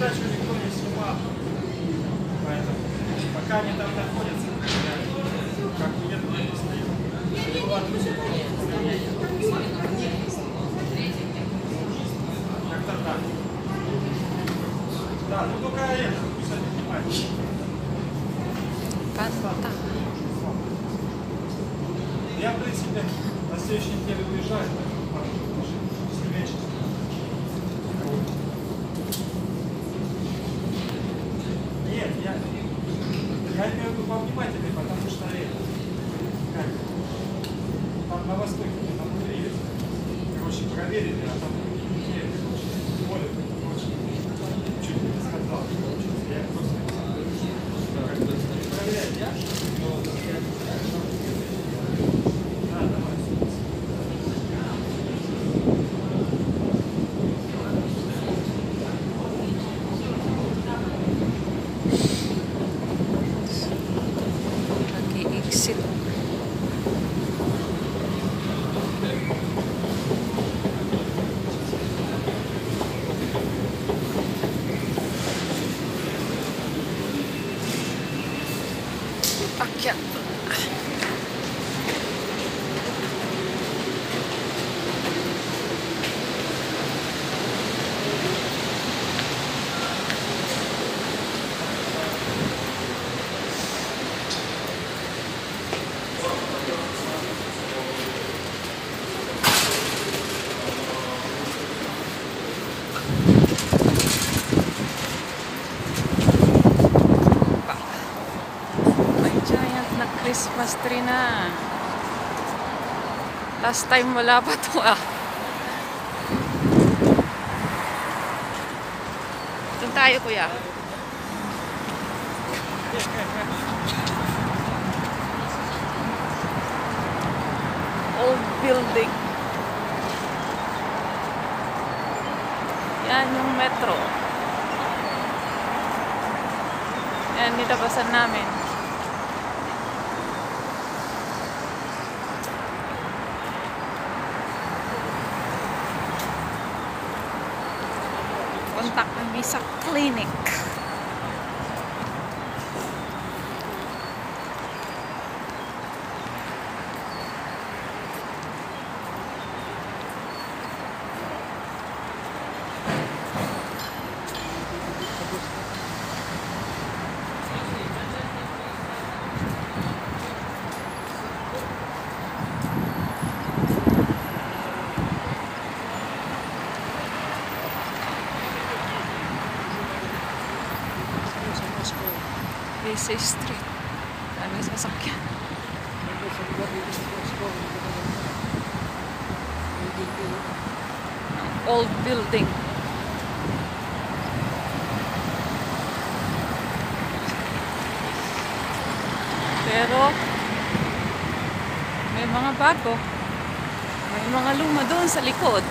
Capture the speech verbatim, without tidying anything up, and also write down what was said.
передачу никто не снимал. Поэтому пока они там находятся, как уедут, я не стою. Как-то так. Да, ну только это, кстати, внимание. Я, в принципе, на следующей неделе уезжаю, если вечер. Нет, я, я имею в виду повнимательнее, потому что это, как, там на востоке, там внутри, короче, проверили, а там не, более, короче, чуть не сказал, я просто проверяю, я? Да, давай. Exit. Akyat. Christmas tree na. Last time wala pa to ah. Doon tayo kuya. Old building. Yan yung metro. Yan, nitapasan namin. Kontak kami sa clinic. This is street. Daming sasakyan. Old building. Pero may mga bago. May mga luma doon sa likod.